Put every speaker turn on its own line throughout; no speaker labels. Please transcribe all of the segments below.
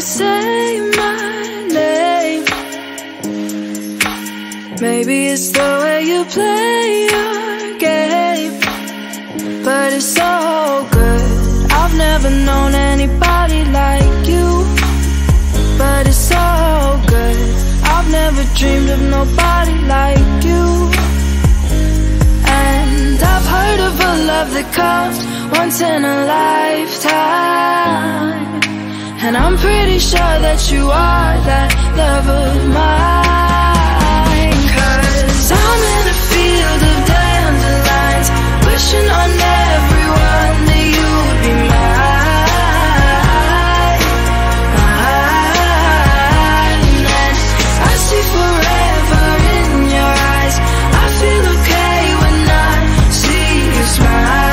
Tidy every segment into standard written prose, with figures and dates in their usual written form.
say my name. Maybe it's the way you play your game, but it's so good. I've never known anybody like you, but it's so good. I've never dreamed of nobody like you. And I've heard of a love that comes once in a lifetime, and I'm pretty sure that you are that love of mine. 'Cause I'm in a field of dandelions, wishing on everyone that you would be mine, mine. And I see forever in your eyes. I feel okay when I see you smile.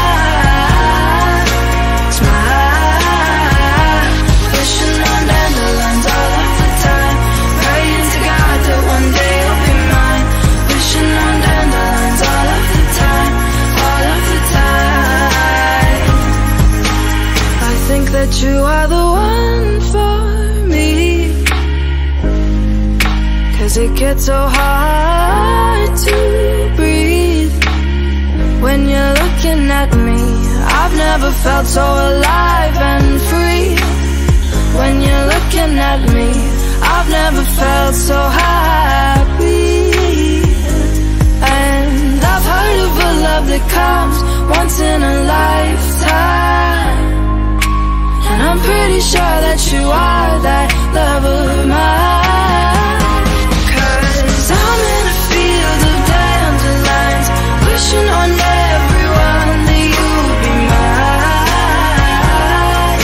That you are the one for me, 'cause it gets so hard to breathe when you're looking at me. I've never felt so alive and free. When you're looking at me, I've never felt so happy. And I've heard of a love that comes once in a lifetime, and I'm pretty sure that you are that love of mine. 'Cause I'm in a field of dandelions, wishing on everyone that you would be mine,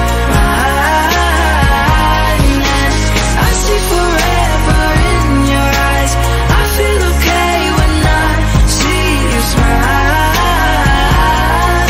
mine. And I see forever in your eyes. I feel okay when I see you smile,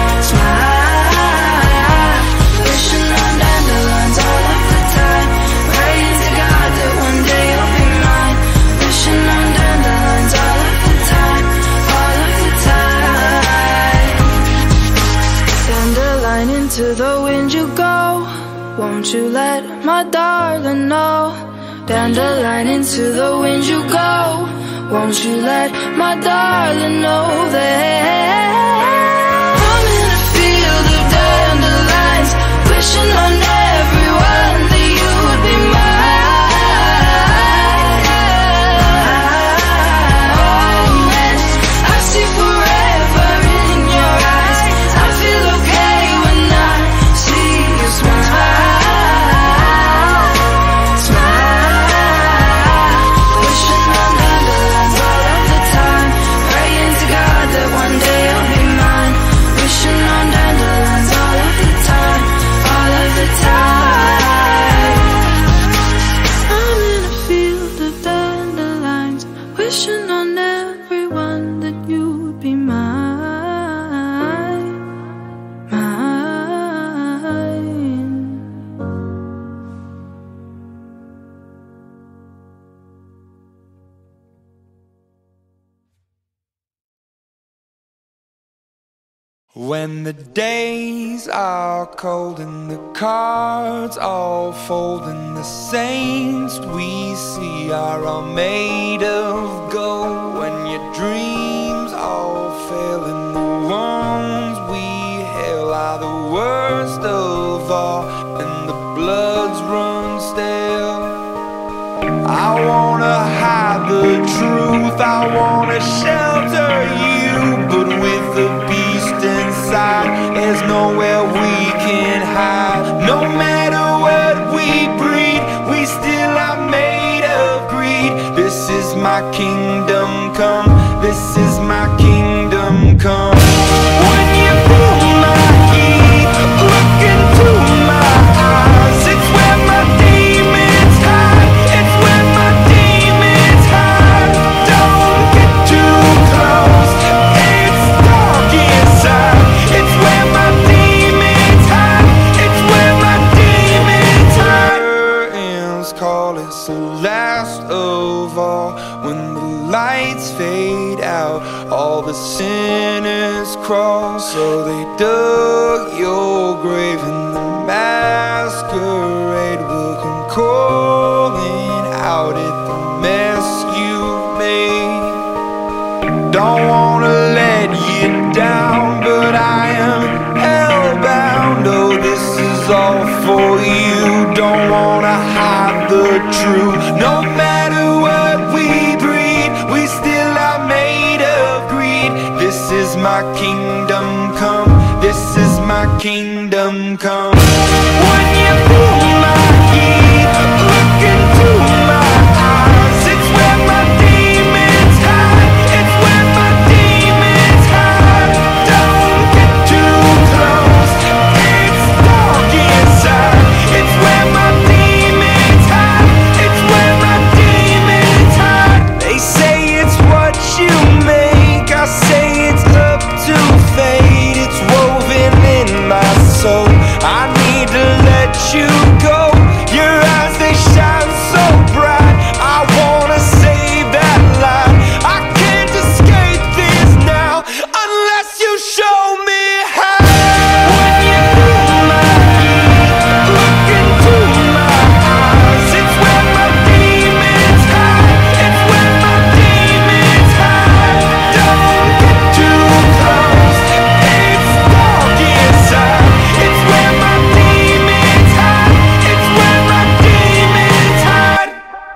smile. Wishing on dandelions all of the time, praying to God that one day you'll be mine. Wishing on dandelions all of the time, all of the time. Dandelion, into the wind you go, won't you let my darling know? Dandelion, into the wind you go, won't you let my darling know that I'm in a field of dandelions, wishing on everyone that you would be mine. And I see forever in your eyes. I feel okay when I see you smile, smile. Wishing on dandelions all of the time, praying to God that one day you'll be mine. Wishing on dandelions all of the time, all of the time. I'm in a field of dandelions, wishing on everyone that you would be mine, mine.
When the days are cold and the cards all fold and the saints we see are all made of gold, when your dreams all fail and the ones we hail are the worst of all and the bloods run stale, I wanna hide the truth, I wanna shelter you, but with the beast inside, there's nowhere we can hide. No matter what we breed, we still are made of greed. This is my kingdom come, this is my kingdom come. When you feel my heat, look into my eyes, it's where my demons hide, it's where my demons hide. Don't get too close, it's dark inside, it's where my demons hide, it's where my demons hide. Curtains call, it's the last of all. When the lights fade out, all the sinners crawl. So they dug your grave in the masquerade. calling out at the mess you've made. Don't wanna let you down, but I am hellbound. Oh, this is all for you. Don't wanna hide the truth. No matter what we breed, we still are made of greed. This is my kingdom come. This is my kingdom come. When you feel my heat, look into my eyes. It's where my demons hide. It's where my demons hide. Don't get too close. It's dark inside. It's where my demons hide. It's where my demons hide. They say it's what you make. I say it's up to fate. It's woven in my soul. I need to let you go. Your eyes, they shine so bright. I wanna save that light. I can't escape this now unless you show me how. When you feel my heat, look into my eyes. It's where my demons hide. It's where my demons hide. Don't get too close. It's dark inside. It's where my demons hide. It's where my demons hide.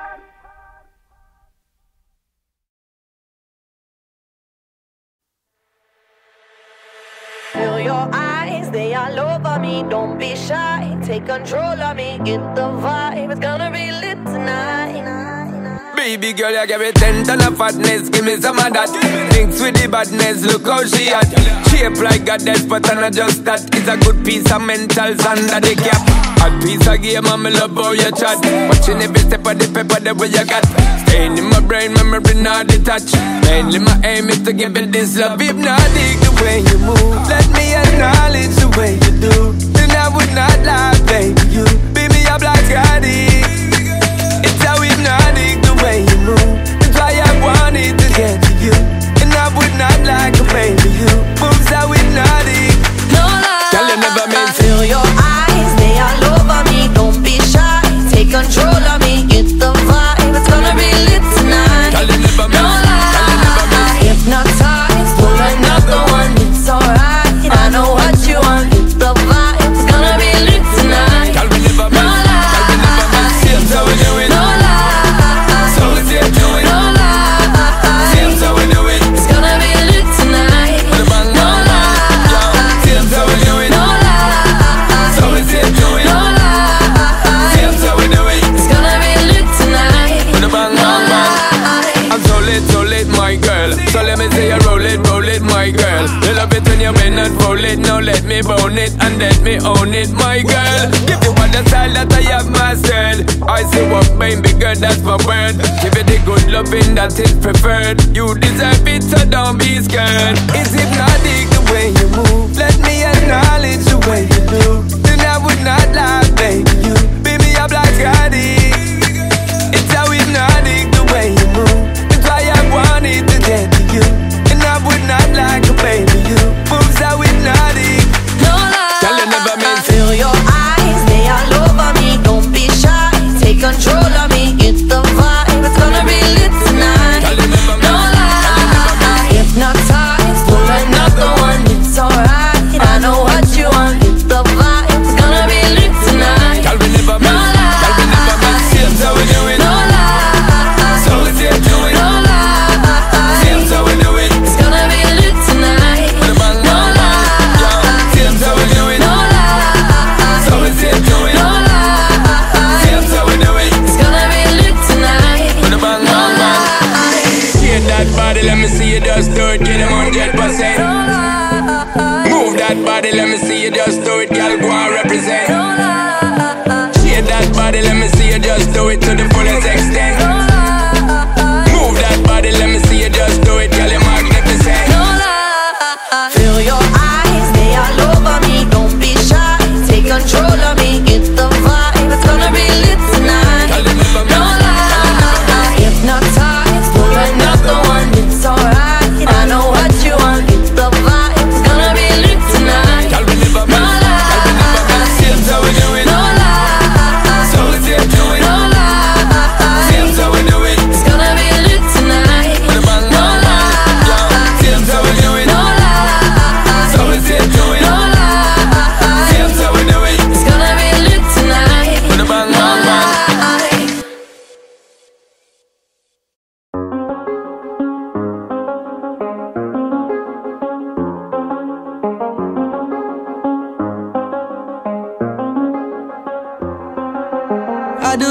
Feel your eyes, they all over me. Don't be shy, take control of me. Get the vibe, it's gonna be lit tonight.
Baby girl, you give me 10 ton of fatness, give me some of that. Mix with the badness, look how she at. Shape like goddess, but I'm not just that. It's a good piece of mentals under the cap. A piece of game, and me love how you chat. Watching every step of the paper, the way you got. Staying in my brain, memory not detached. Mainly my aim is to give it this love. Hypnotic the way you move, let me acknowledge the way you do. Then I would not lie, baby, you beat me up like Scotty. It's how hypnotic the way you move. That's why I wanted to get to you. And I would not like a baby, you moves so hypnotic.
No lie,
Girl, you never meant to.
feel your eyes, they all over me. Don't be shy, take control of me. Get the vibe, it's gonna be lit tonight.
Girl, you never
No
meant. Girl, you never meant.
lie, hypnotized, pull another one. It's alright, I know what you want. Get the vibe, it's gonna be lit tonight.
Girl, we never
No
meant. Girl, we never meant.
lie,
Same so we do it.
no lie,
So we say do it.
no lie.
Same so we do it.
It's gonna be lit tonight.
With a bang,
No
bang, bang. Yo,
lie,
same so we do it.
no lie.
So we say do it.
No lie,
Same so we do it.
it's gonna be lit tonight.
With a bang,
No
bang, bang.
lie,
I'm so lit, my girl. So let me say you roll it, my girl. You love it when you bend and roll it. Now let me bone it and let me own it, my girl. Give you all the style that I have mastered. I say what baby girl, that's my word. Give you the good loving that is preferred. You deserve it, so don't be scared. It's hypnotic the way you move. Let me acknowledge the way you do. Then I would not lie, baby. You beat me up like Scotty. It's how hypnotic the way you move. That's why I wanted to get to you. And I would not like a baby, you moves so hypnotic.
no lie.
Girl, you never meant to.
Feel your eyes, they all over me. Don't be shy, take control of me. Get the vibe, it's gonna be lit tonight.
Girl, you never
No
meant. Girl, you never meant.
lie, hypnotized, pull another one. It's alright, I know what you want. Get the vibe, it's gonna be lit tonight.
Girl, we never
No
meant. Girl, we never meant. Same so we do it.
No lie,
So we say do it.
no lie.
Same so we do it.
It's gonna be lit tonight.
With a bang,
No
bang, bang. Yo,
lie,
same so we do it.
no lie.
So we say do it.
No lie,
Same so we do it.
it's gonna be lit tonight.
With a bang,
No
bang, bang.
lie,
Shake that body, let me see you just do it. Get them 100%.
no lie,
Move that body, let me see you just do it. Girl, go and represent.
no lie,
Shake that body, let me see you just do it to the fullest extent.
no lie,
Move that body, let me see you just do it. Girl, you're magnificent.
no lie. Feel your eyes, they all over me. Don't be shy, take control of me. Get the vibe, it's gonna be lit tonight.
Girl, you never
No
meant.
lie, hypnotized, pull another one. It's alright, I know what you want. Get the vibe, it's gonna be lit tonight.
Girl, we never
No
meant. Girl, we never meant.
lie,
Same so we do it.
no lie.
So we say do it.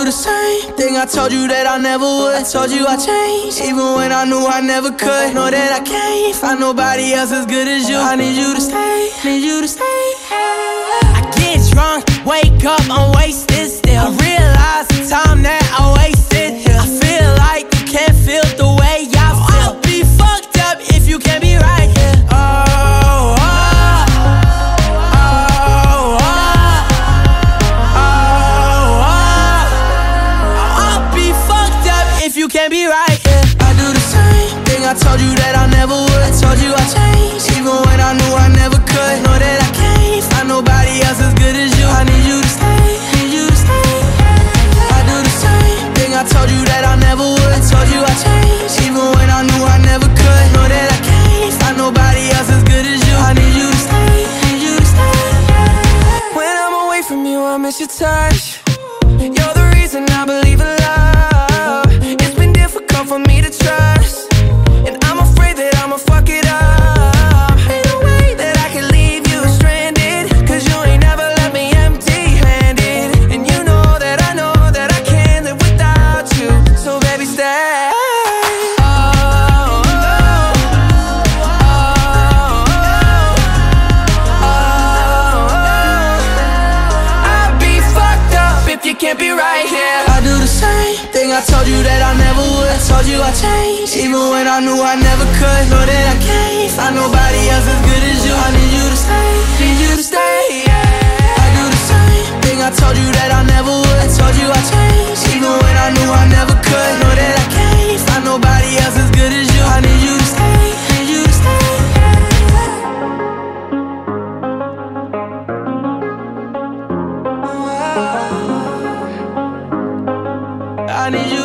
the same thing I told you that I never would. I told you I changed, even when I knew I never could. Know that I can't find nobody else as good as you. I need you to stay, need you to stay. I get drunk, wake up, I'm wasted still. I realize the time that I wasted here. I feel like you can't feel the way I feel. I'll be fucked up if you can't be right here. You can't be right, yeah. I do the same thing I told you that I never would. I told you I changed, even when I knew I never could. Know that I can't find nobody else as good as you. I need you to stay, need you to stay. I do the same thing I told you that I never would. I told you I changed, even when I knew I never could. Know that I can't find nobody else as good as you. I need you to stay, need you to stay.
When I'm away from you, I miss your touch. You're the reason I believe in love. For me to trust, and I'm afraid that I'ma fuck it up. Ain't no way that I can leave you stranded, cause you ain't never left me empty-handed. And you know that I can't live without you. So baby, stay. I'd be fucked up if you can't be right here.
I do the same thing I told you that I never would. I told you I changed, even when I knew I never could. Know that I can't find nobody else as good as you. I need you to stay, need you to stay, yeah. I do the same thing I told you that I never would. I told you I changed, even when I knew I never could. Know that I can't find nobody else as good as you. I need you to stay, need you to stay, I need you